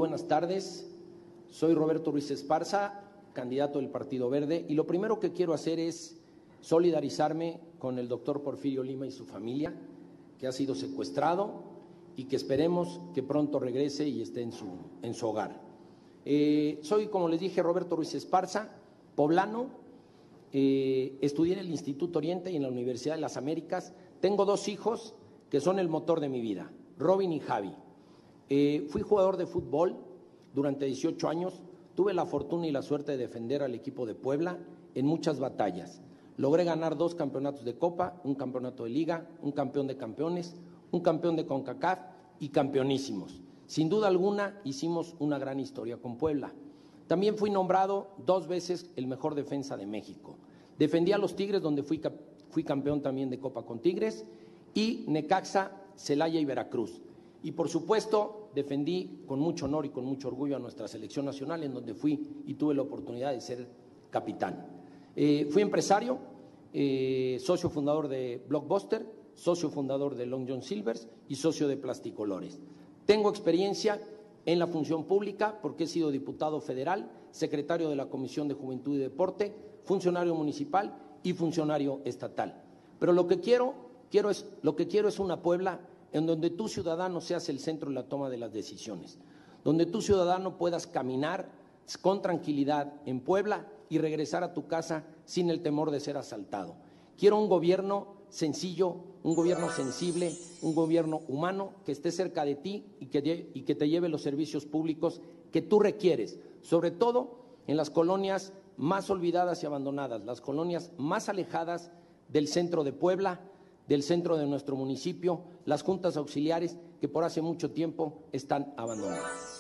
buenas tardes. Soy Roberto Ruiz Esparza, candidato del Partido Verde, y lo primero que quiero hacer es solidarizarme con el doctor Porfirio Lima y su familia, que ha sido secuestrado y que esperemos que pronto regrese y esté en su hogar. Soy, como les dije, Roberto Ruiz Esparza, poblano, estudié en el Instituto Oriente y en la Universidad de las Américas. Tengo 2 hijos que son el motor de mi vida, Robin y Javi. Fui jugador de fútbol durante 18 años, tuve la fortuna y la suerte de defender al equipo de Puebla en muchas batallas. Logré ganar 2 campeonatos de Copa, un campeonato de Liga, un campeón de campeones, un campeón de CONCACAF y campeonísimos. Sin duda alguna hicimos una gran historia con Puebla. También fui nombrado 2 veces el mejor defensa de México. Defendí a los Tigres, donde fui campeón también de Copa con Tigres, y Necaxa, Celaya y Veracruz. Y por supuesto defendí con mucho honor y con mucho orgullo a nuestra selección nacional, en donde fui y tuve la oportunidad de ser capitán. Fui empresario, socio fundador de Blockbuster, socio fundador de Long John Silvers y socio de Plasticolores. Tengo experiencia en la función pública porque he sido diputado federal, secretario de la Comisión de Juventud y Deporte, funcionario municipal y funcionario estatal. Pero lo que quiero es una Puebla en donde tú, ciudadano, seas el centro de la toma de las decisiones, donde tú, ciudadano, puedas caminar con tranquilidad en Puebla y regresar a tu casa sin el temor de ser asaltado. Quiero un gobierno sencillo, un gobierno sensible, un gobierno humano que esté cerca de ti y que te lleve los servicios públicos que tú requieres, sobre todo en las colonias más olvidadas y abandonadas, las colonias más alejadas del centro de Puebla, del centro de nuestro municipio, las juntas auxiliares que por hace mucho tiempo están abandonadas.